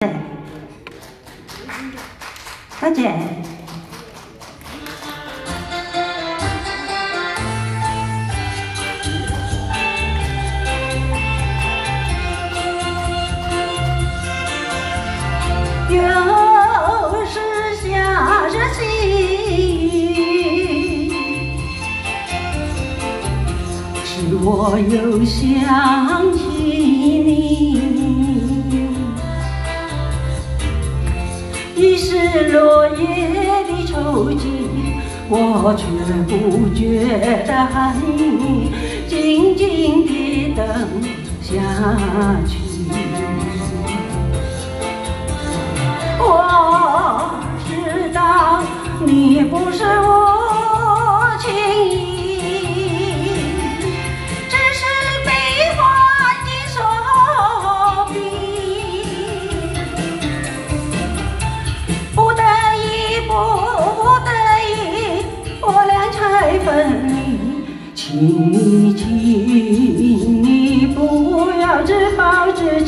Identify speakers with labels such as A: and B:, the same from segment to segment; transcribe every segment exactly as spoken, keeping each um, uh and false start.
A: 大姐。 又是下着雪，是我又想起你，已是落叶的抽筋，我却不觉得寒意，静静地等下去。 我知道你不是无情意，只是被环境所逼，不得已，不得已，我俩才分离。请你，请你不要自暴自弃。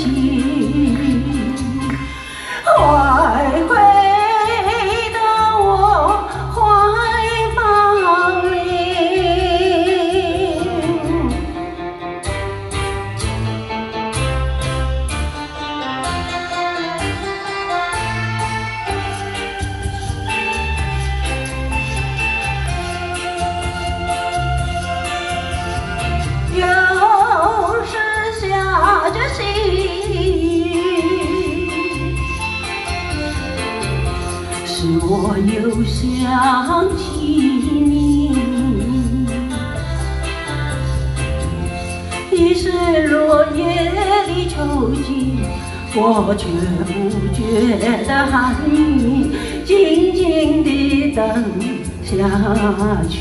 A: 快回到我怀抱里，又是下着雪。 是我又想起你，已是落叶的抽筋，我却不觉得寒意，静静地等下去。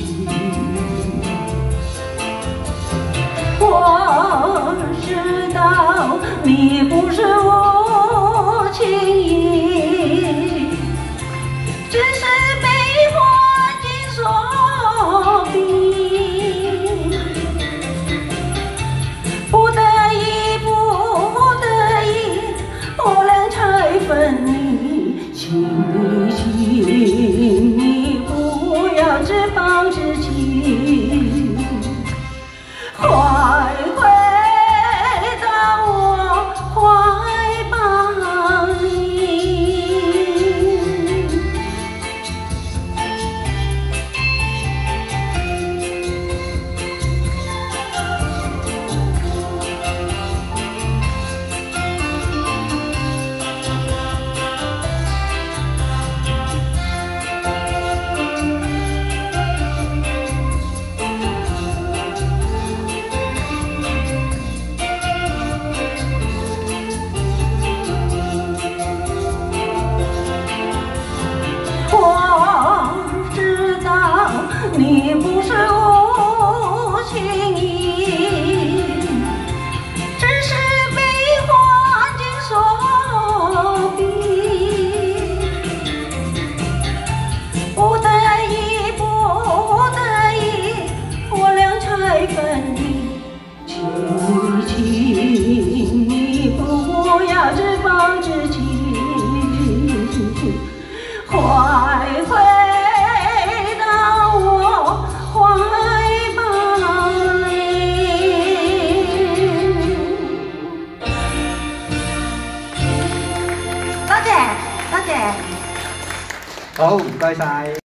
A: 我知道你不是无情意。 只是被环境所逼，不得已，不得已，我俩才分离。请你，请你不要自暴自弃，快回到我怀抱里。 你不是无情意，只是被环境所逼，不得已，不得已，我俩才分离。请你，请你不要自暴自弃，快回。
B: 好，唔該晒。